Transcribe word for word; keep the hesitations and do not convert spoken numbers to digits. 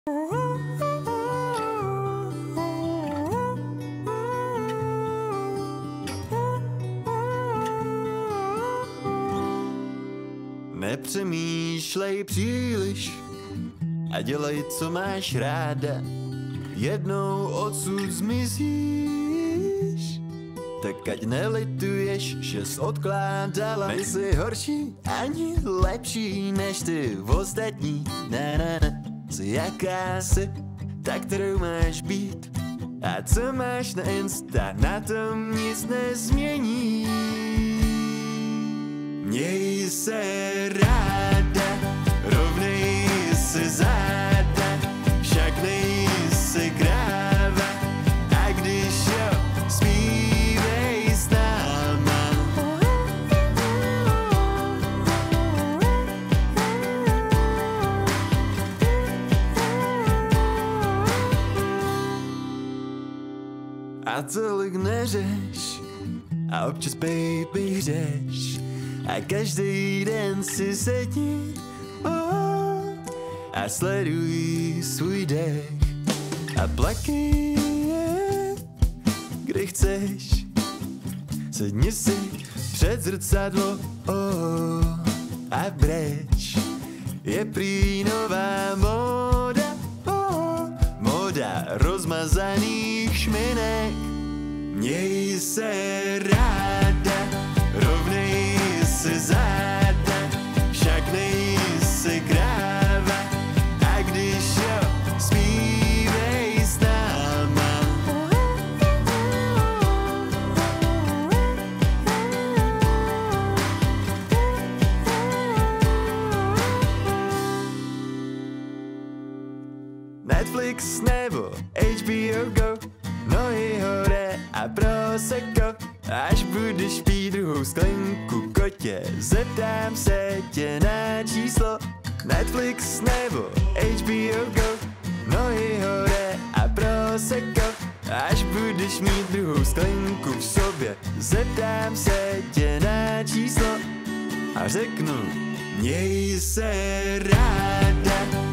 Nepřemýšlej příliš a dělej, co máš ráda. Jednou odsud zmizíš, tak ať nelituješ, že jsi odkládala. Nejsi horší ani lepší než ty ostatní. Na, na, na. Co jaká jsi, tak kterou máš být. A co máš na Insta, na tom nic nezmění. Měj se ráda, rovnej si záda, však nejsi kráva. A když jo, zpívej s náma. A tolik neřeš, a občas baby řeš. A každý den si sedni oh, a sleduj svůj dech a plakej, kdy chceš. Sedni si před zrcadlo oh, a breč. Je prý nová móda, oh, móda rozmazaných šminek. Měj se ráda, rovnej si záda, však nejsi kráva. A když jo, zpívej s náma. Netflix nebo H B O Go, nohy hore a prosecco. Až budeš pít druhou sklenku kotě, zeptám se tě na číslo. Netflix nebo H B O Go, nohy hore a prosecco. Až budeš mít druhou sklenku v sobě, zeptám se tě na číslo. A řeknu, měj se ráda,